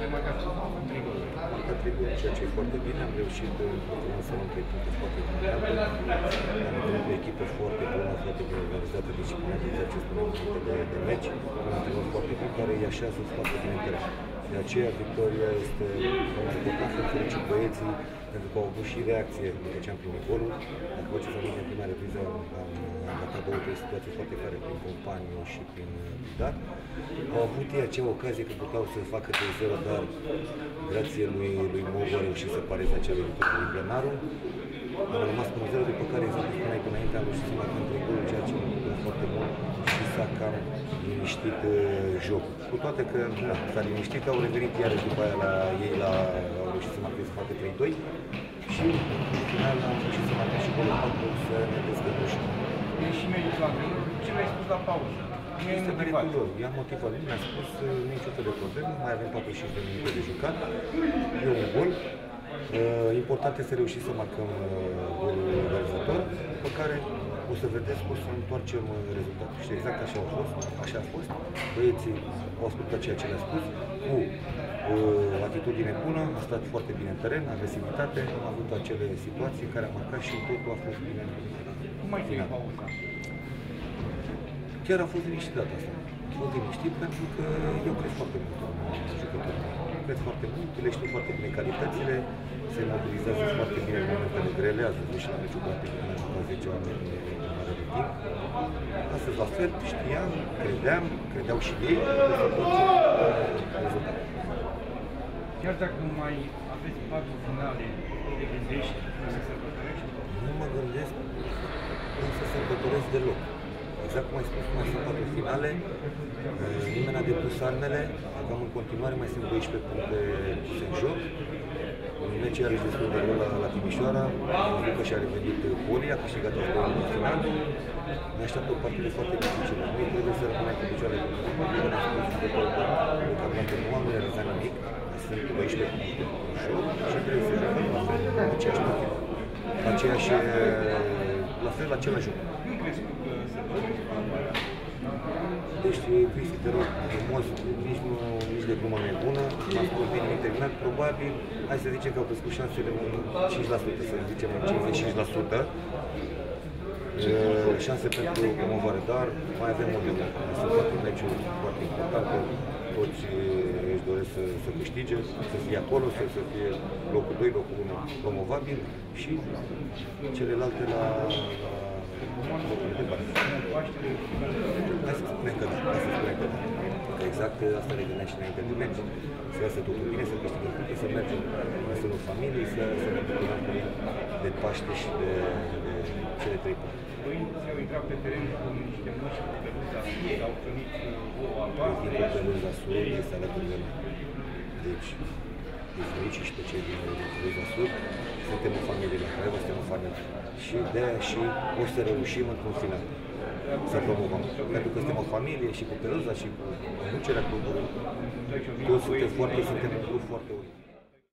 Ai marcat 3 goluri. Am marcat 3 goluri, ceea ce e foarte bine. Am reușit să luăm 3 puncte foarte importante. Am avut o echipă foarte bună, foarte bine organizată, disciplinată, ceea ce spunem de meci. Un antrenor foarte bun care îi așează foarte bine în teren. De aceea, victoria este foarte importantă, să fericit băieții, pentru că au avut și reacție după ce am primit golul. Dacă vă ce în prima repriză am ratat 2-3 situații foarte clare prin Companiu și prin Dar. Au avut ei acea ocazie că puteau să facă 3-0, dar grație lui Mogu a reușit să pareze acea victorie cu Plenaru. Am rămas cu 0, după care, exact cum spuneai până înainte, am reușit să marcăm 3 goluri, ceea ce mă foarte mult și s-a cam liniștit jocul. Cu toate că s-a liniștit, au revenit iarăși după aia au reușit să marcheze să facă 3-2 și în final am reușit să marcăm și golul 4 să ne descădușim. E și meritul antrenorului. Ce mi-ai spus la pauză? Este meritul lor. I-am motivat, nu mi-a spus nicio fel de problemă, mai avem 45 de minute de jucat, e un gol. Important este să reușim să marcăm golul realizator, pe care o să vedeți că o să întoarcem rezultatul. Și exact așa a fost. Băieții au ascultat ceea ce le-a spus, cu atitudine bună, a stat foarte bine în teren, agresivitate, am avut acele situații care am marcat și totul a fost bine. Cum ai fi pauza? Chiar a fost liniștit data asta. A fost liniștit pentru că eu cred foarte mult în jucătorii. Cred foarte mult, le știu foarte bine calitățile, se mobilizează foarte bine în momentele grele, azi și la meciul poate că ne-a jucat 10 oameni în mare de timp. Astăzi la fel, știam, credeau și ei, rezultat. Chiar dacă mai aveți 4 finale, te gândești să sărbătorești? Nu mă gândesc cum să sărbătoresc deloc. Exact cum ai spus, mai sunt 4 finale, nimeni n-a depus armele, acum în continuare mai sunt 12 puncte puse în joc. Un meci iarăși destul de greu la Timișoara, pentru că și-a revenit Poli, a câștigat al doilea în final. Ne așteaptă o partidă foarte dificilă. Noi trebuie să rămânem cu picioarele pe urmă, pentru că ne-am spus că nu am realizat nimic, sunt 12 puncte în joc și trebuie să jucăm la fel, aceeași partidă. La fel, același joc. Deci, Cristi, te rog, frumos, nici de glumă nu e bună, m-am spus bine terminat, probabil, hai să zicem că au crescut șansele în 5%, să zicem în 55%, șanse pentru promovare, dar mai avem mult de mult. Sunt toate meciuri foarte importante, toți își doresc să câștige, să fie acolo, să fie locul 2, locul 1 promovabil și celelalte la locurile de bază. Hai să spunem că da, că exact asta ne gândeam și înainte de meci, să iasă totul bine, să câștigăm puncte, să mergem în sânul familiei, să ne bucurăm de Paște și de cele 3 puncte. Părinții au intrat pe teren cu niște mâși cu peluza sus, au primit o albastru. Cu peluza sus, este alături de noi. Deci, îi felicit și pe cei din peluza sus. Suntem o familie la Craiova, suntem o familie. Și de-aia și o să reușim într-un final să promovăm. Pentru că suntem o familie și cu peluza și cu conducerea clubului. Toți suntem un grup foarte unit.